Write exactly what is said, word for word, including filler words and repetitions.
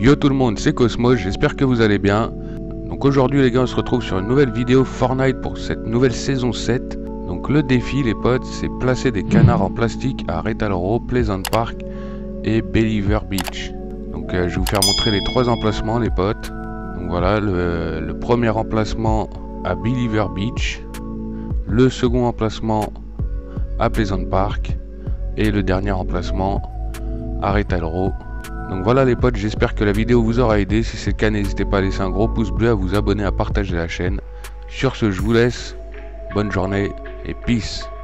Yo tout le monde, c'est Cosmos, j'espère que vous allez bien. Donc aujourd'hui les gars, on se retrouve sur une nouvelle vidéo Fortnite pour cette nouvelle saison sept. Donc le défi les potes, c'est placer des canards en plastique à Rethal Row, Pleasant Park et Believer Beach. Donc euh, je vais vous faire montrer les trois emplacements les potes. Donc voilà, le, le premier emplacement à Believer Beach, le second emplacement à Pleasant Park et le dernier emplacement à Rethal Row. Donc voilà les potes, j'espère que la vidéo vous aura aidé. Si c'est le cas, n'hésitez pas à laisser un gros pouce bleu, à vous abonner, à partager la chaîne. Sur ce, je vous laisse. Bonne journée et peace.